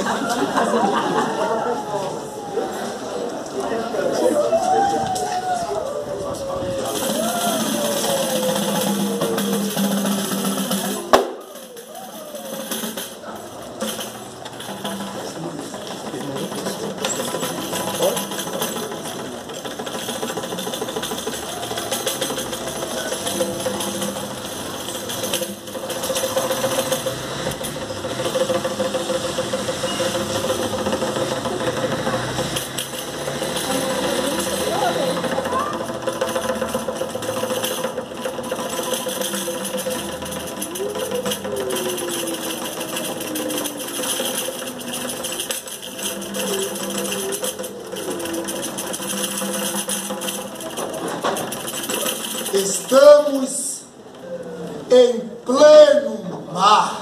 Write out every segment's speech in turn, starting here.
Estamos em pleno mar,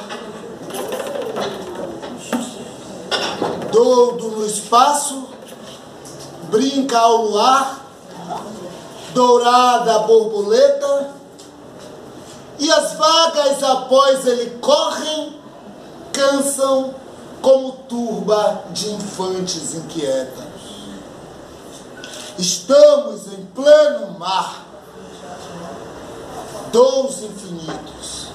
doudo no espaço, brinca ao luar, dourada a borboleta, e as vagas após ele correm, cansam como turba de infantes inquietas. Estamos em pleno mar, dous infinitos.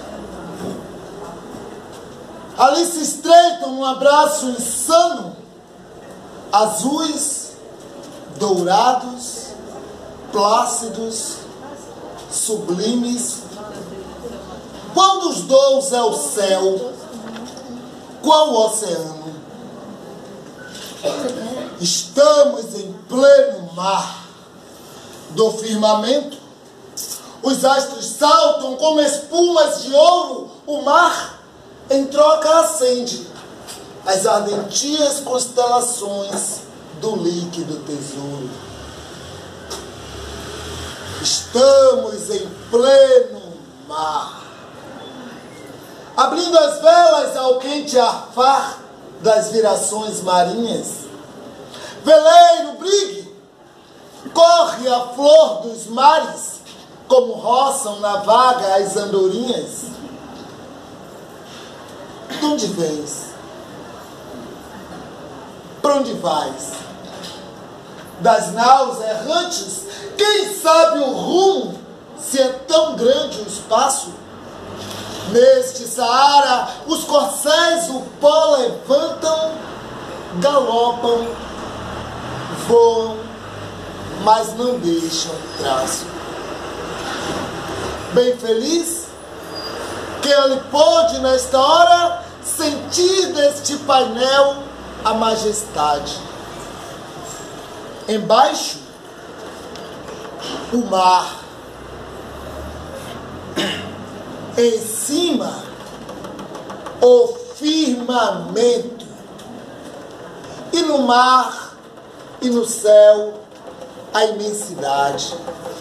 Ali se estreitam num abraço insano, azuis, dourados, plácidos, sublimes. Qual dos dous é o céu? Qual o oceano? Estamos em pleno mar do firmamento. Os astros saltam como espumas de ouro. O mar, em troca, acende as ardentias constelações do líquido tesouro. Estamos em pleno mar, abrindo as velas ao quente arfar das virações marinhas. Veleiro, brigue, corre a flor dos mares, como roçam na vaga as andorinhas. De onde vens? Para onde vais? Das naus errantes, quem sabe o rumo, se é tão grande o espaço? Neste Saara, os corcéis o pó levantam, galopam, voam, mas não deixam traço. Bem feliz que ele pôde, nesta hora, sentir deste painel a majestade. Embaixo, o mar. Em cima, o firmamento. E no mar e no céu, a imensidade.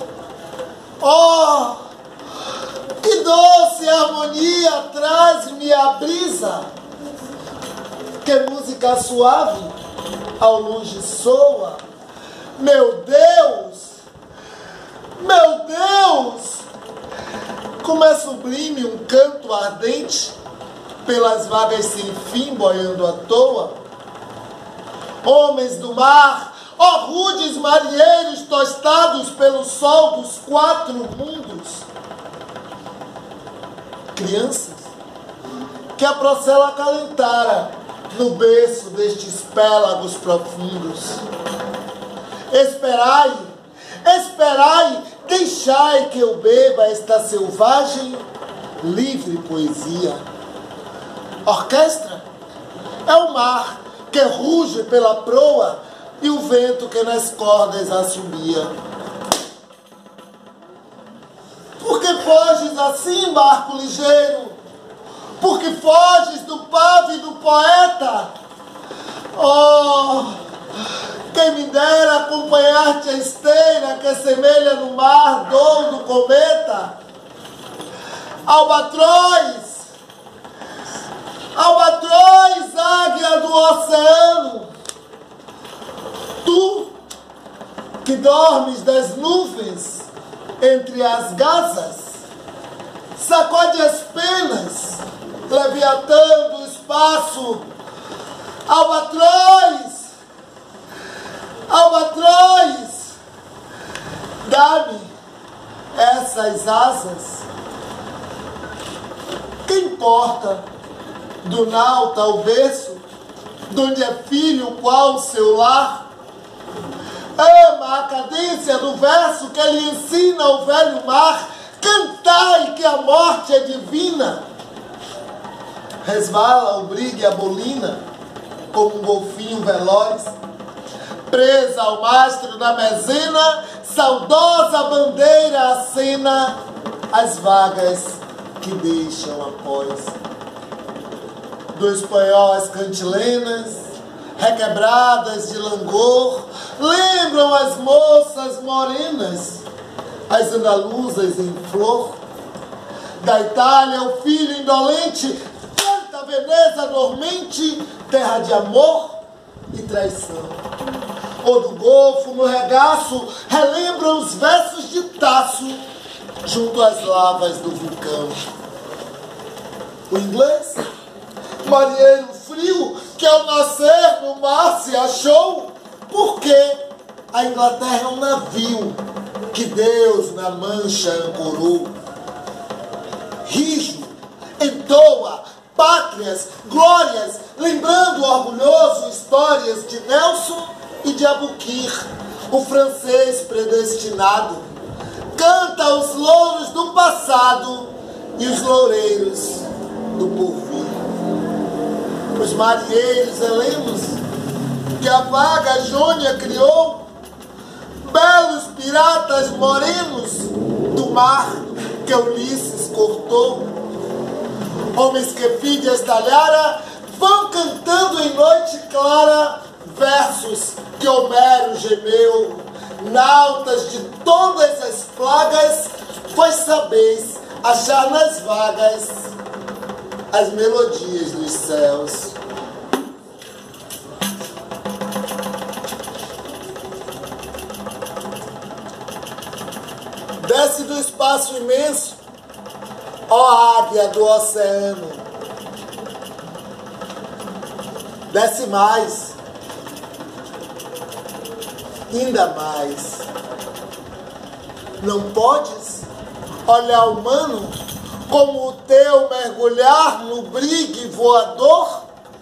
Oh! Que doce harmonia traz-me a brisa, que música suave ao longe soa. Meu Deus, meu Deus, como é sublime um canto ardente pelas vagas sem fim boiando à toa. Homens do mar, ó rudes marinheiros tostados pelo sol dos quatro mundos. Crianças que a procela acalentara no berço destes pélagos profundos. Esperai, esperai, deixai que eu beba esta selvagem, livre poesia. Orquestra é o mar que ruge pela proa e o vento que nas cordas assobia. Por que foges assim, barco ligeiro? Por que foges do pave do poeta? Oh, quem me dera acompanhar-te a esteira que semelha no mar dor do cometa. Albatroz, albatroz, águia do oceano, tu que dormes das nuvens entre as gazas, sacode as penas, leviatã do espaço, Albatroz! Albatroz! Dá-me essas asas. Que importa do nauta ao berço, donde é filho qual o seu lar? Ama a cadência do verso que lhe ensina o velho mar. Cantai que a morte é divina. Resvala o brigue a bolina, como um golfinho veloz, presa ao mastro da mezena, saudosa bandeira acena as vagas que deixam após. Do espanhol as cantilenas, requebradas de langor, lembram as moças morenas, as andaluzas em flor. Da Itália o filho indolente, canta Veneza dormente, terra de amor e traição. Ou do Golfo no regaço, relembram os versos de Tasso, junto às lavas do vulcão. O inglês, marinheiro frio, que ao nascer no mar se achou, porque a Inglaterra é um navio que Deus na mancha ancorou. Rijo, entoa, pátrias, glórias, lembrando orgulhoso histórias de Nelson e de Abukir, o francês predestinado. Canta os louros do passado e os loureiros do porvir. Os marinheiros helenos que a vaga jônia criou, belos piratas morenos do mar que Ulisses cortou, homens que Fídias talhara, vão cantando em noite clara versos que Homero gemeu, nautas de todas as plagas, pois sabeis achar nas vagas as melodias dos céus. Desce do espaço imenso, ó águia do oceano. Desce mais, ainda mais. Não podes olhar humano como o teu mergulhar no brigue voador?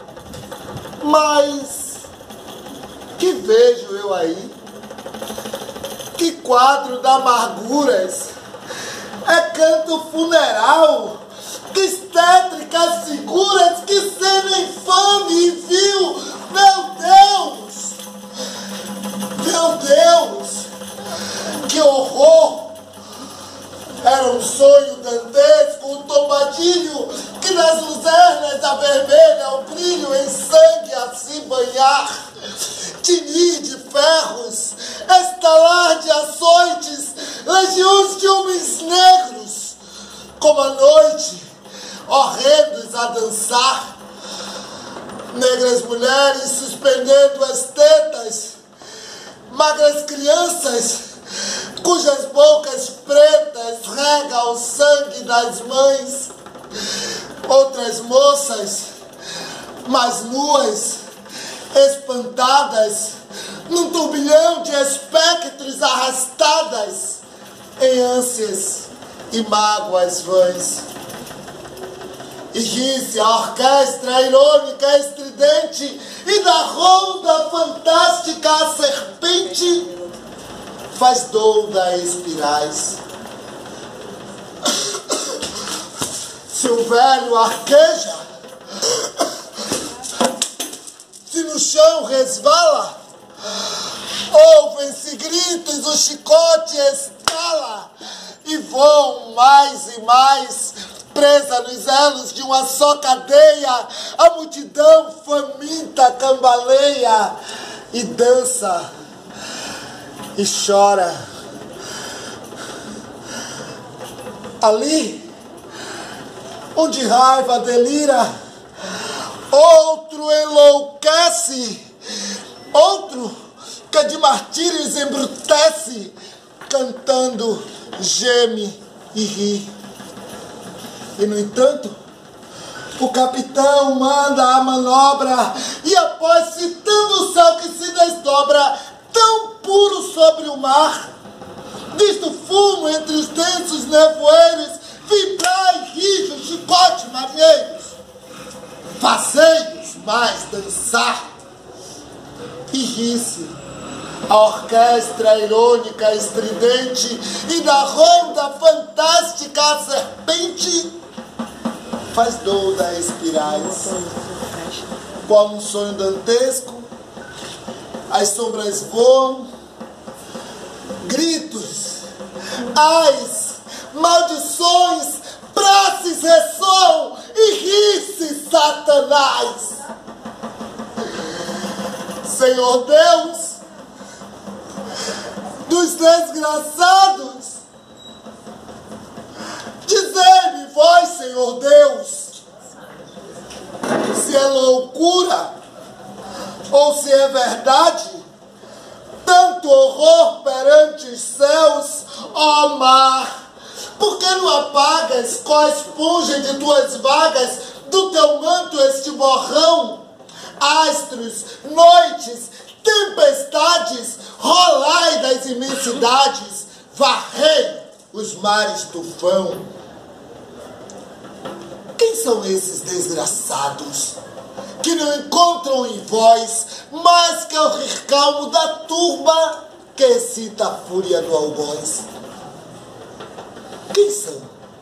Mas que vejo eu aí? Que quadro de amarguras! É canto funeral! Que estétricas figuras! Que cena infame e vil! Meu Deus! Meu Deus! Que horror! Era um sonho dantesco, um tombadilho que nas luzernas avermelha o brilho em sangue a se banhar. Tinir de ferros, estalar de açoites, legiões de homens negros, como a noite, horrendos a dançar. Negras mulheres suspendendo as tetas, magras crianças, cujas bocas pretas regam o sangue das mães. Outras moças, mais nuas, espantadas, num turbilhão de espectros arrastadas em ânsias e mágoas vãs. E ri-se a orquestra irônica estridente, e da ronda fantástica a serpente faz douda espirais. Se o velho arqueja, se no chão resvala, ouvem-se gritos, o chicote estala, e voam mais e mais, presa nos elos de uma só cadeia, a multidão faminta cambaleia, e dança, e chora. Ali, onde raiva delira, outro enlouquece, outro que de martírios embrutece, cantando geme e ri. E no entanto, o capitão manda a manobra e a voz fitando o céu que se desdobra, tão puro sobre o mar. Visto fumo entre os densos nevoeiros, vibrar e rir o chicote marinheiros. Fazei-os mais dançar e ri-se a orquestra irônica estridente, e na ronda fantástica a serpente faz douda espirais. Qual um sonho dantesco, as sombras voam, gritos, ais, maldições, praces ressoam e ri-se Satanás. Senhor Deus dos desgraçados, dizei-me vós, Senhor Deus, se é loucura ou se é verdade, tanto horror perante os céus, ó mar. Por que não apagas com a esponja de tuas vagas, do teu manto este borrão? Astros, noites, tempestades, rolai das imensidades, varrei os mares tufão. Quem são esses desgraçados que não encontram em vós mais que o recalmo da turba que excita a fúria do algoz? Quem são?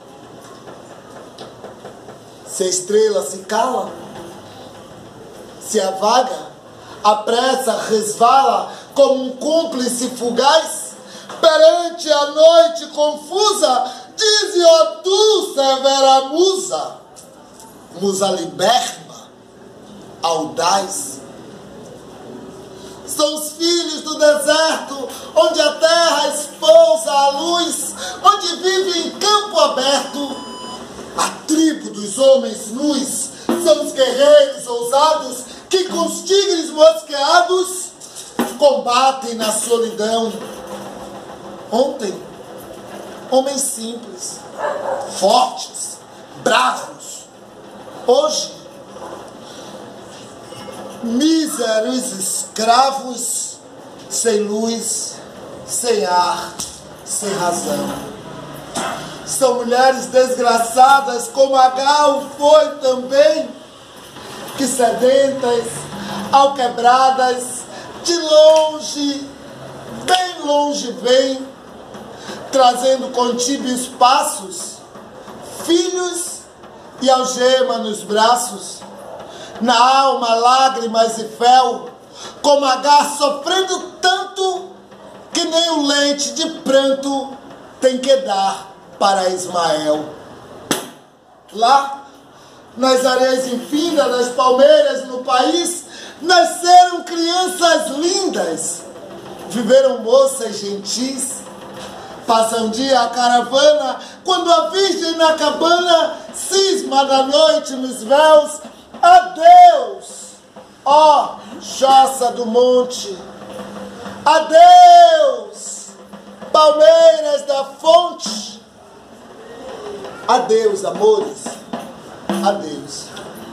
Se a estrela se cala, se a vaga, a pressa resvala como um cúmplice fugaz, perante a noite confusa, dize, ó tu, severa musa, musa liberma, audaz. São os filhos do deserto, onde a terra espousa a luz, onde vive em campo aberto a tribo dos homens nus. São os guerreiros ousados que com os tigres mosqueados combatem na solidão. Ontem, homens simples, fortes, bravos. Hoje, míseros escravos, sem luz, sem ar, sem razão. São mulheres desgraçadas, como Agar foi também, que sedentas, alquebradas, de longe, bem longe vêm, trazendo com tíbios passos, filhos e algema nos braços, na alma lágrimas e fel, como Agar sofrendo tanto, que nem o leite de pranto tem que dar para Ismael. Lá, nas areias infindas das palmeiras no país, nasceram crianças lindas, viveram moças gentis. Passa um dia a caravana, quando a virgem na cabana cisma da noite nos véus. Adeus, ó choça do monte, adeus, palmeiras da fonte, adeus, amores, adeus.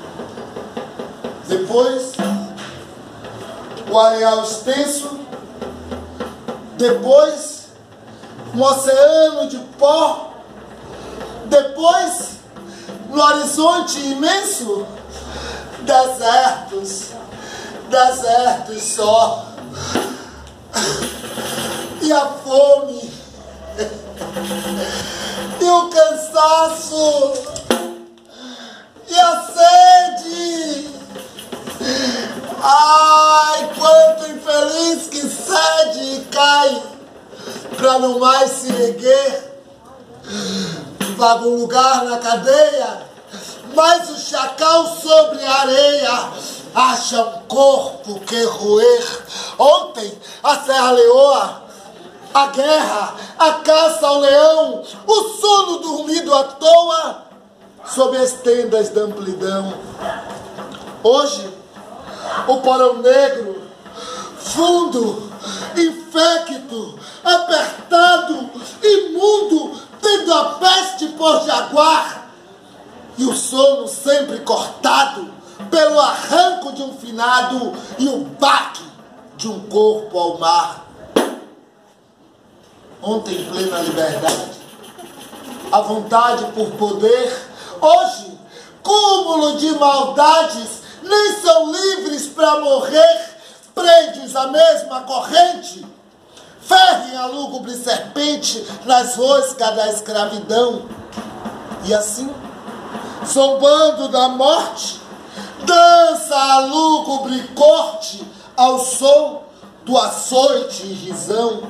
Depois, o areal extenso, depois, um oceano de pó, depois, no horizonte imenso, desertos, desertos só, e a fome, e o cansaço, e a sede. Ai, quanto infeliz que cede e cai pra não mais se erguer, vaga um lugar na cadeia, mas o chacal sobre a areia acha um corpo que roer. Ontem, a Serra Leoa, a guerra, a caça ao leão, o sono dormido à toa, sob as tendas da amplidão. Hoje, o porão negro, fundo, infecto, apertado, imundo, tendo a peste por jaguar, e o sono sempre cortado pelo arranco de um finado e o baque de um corpo ao mar. Ontem, em plena liberdade, a vontade por poder, hoje, cúmulo de maldades, nem são livres para morrer, prende-os a mesma corrente, ferrem a lúgubre serpente nas roscas da escravidão, e assim, zombando da morte, dança a lúgubre corte ao som do açoite e risão.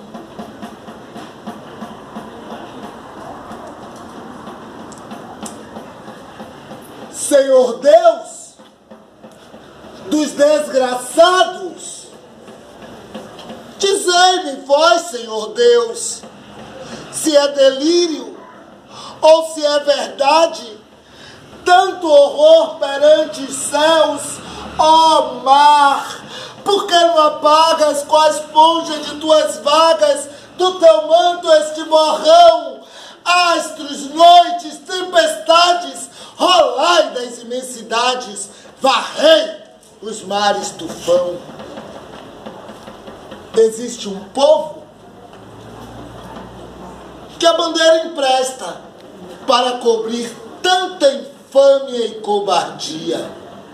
Senhor Deus dos desgraçados, dizei-me vós, Senhor Deus, se é delírio ou se é verdade, tanto horror perante os céus, ó mar, por que não apagas com a esponja de tuas vagas, do teu manto este morrão, astros, noites, tempestades, rolai das imensidades, varrei os mares tufão. Existe um povo que a bandeira empresta para cobrir tanta infâmia e cobardia,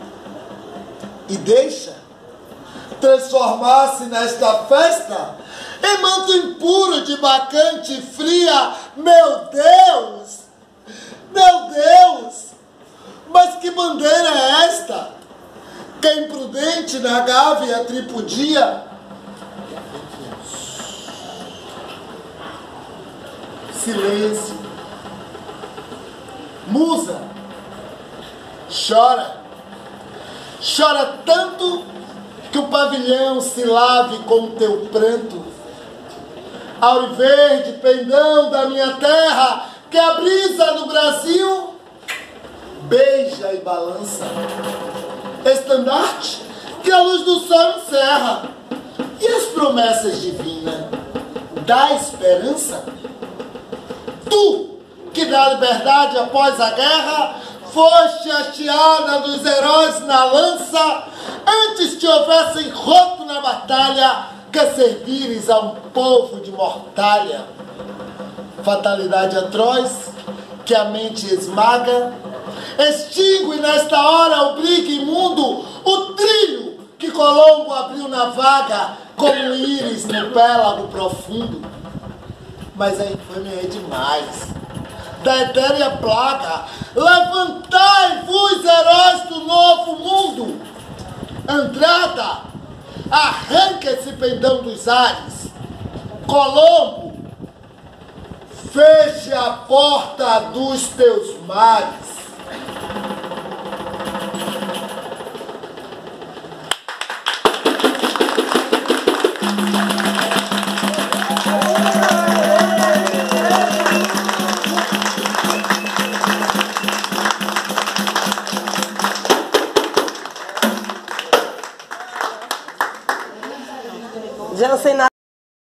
e deixa transformar-se nesta festa em manto impuro de bacante fria. Meu Deus! Meu Deus! Mas que bandeira é esta? Que imprudente na gávea tripudia. Silêncio. Musa, chora. Chora tanto que o pavilhão se lave com teu pranto. Auriverde, pendão da minha terra, que a brisa do Brasil beija e balança. Estandarte que a luz do sol encerra, e as promessas divinas da esperança. Tu, que da liberdade após a guerra, foste hasteada dos heróis na lança, antes que houvessem roto na batalha, que servires a um povo de mortalha. Fatalidade atroz, que a mente esmaga, extingue nesta hora o brigue imundo, o trilho que Colombo abriu na vaga, como um íris no pélago profundo. Mas a infâmia é demais. Da etérea plaga, levantai-vos, heróis do novo mundo. Andrada, arranca esse pendão dos ares. Colombo, feche a porta dos teus mares.